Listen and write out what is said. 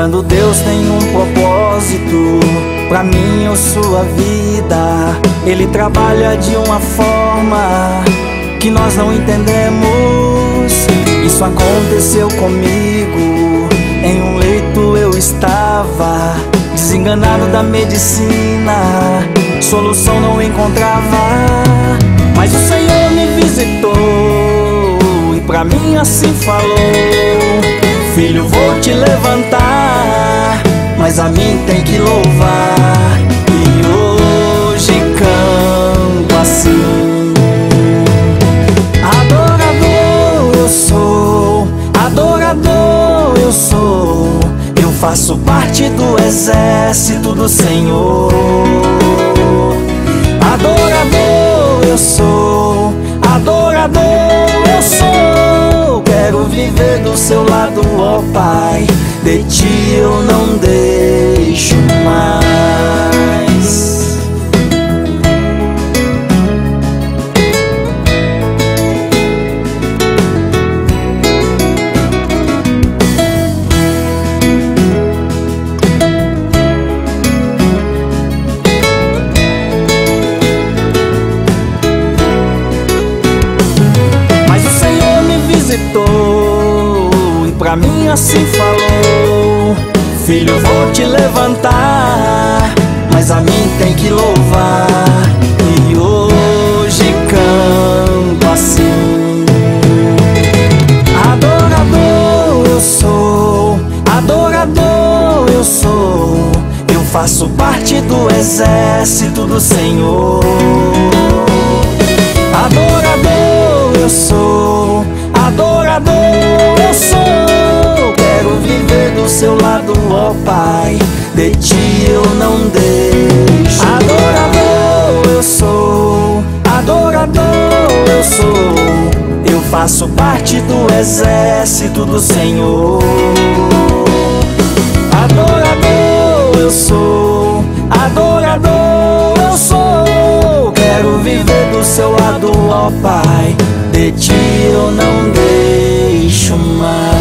Quando Deus tem um propósito pra mim ou sua vida, Ele trabalha de uma forma que nós não entendemos. Isso aconteceu comigo. Em um leito eu estava, desenganado da medicina, solução não encontrava. Mas o Senhor me visitou e pra mim assim falou: filho, vou te levantar, mas a mim tem que louvar. E hoje canto assim: adorador eu sou, adorador eu sou, eu faço parte do exército do Senhor. Adorador eu sou, adorador eu sou, quero viver do seu lado, ó Pai, de ti eu não deixo mais. E pra mim assim falou: filho, vou te levantar, mas a mim tem que louvar. E hoje canto assim: adorador eu sou, adorador eu sou, eu faço parte do exército do Senhor. Adorador eu sou, adorador eu sou, quero viver do seu lado, ó Pai, de ti eu não deixo. Adorador eu sou, adorador eu sou, eu faço parte do exército do Senhor. Adorador eu sou, adorador eu sou, quero viver do seu lado, ó Pai, de ti eu não deixo mais.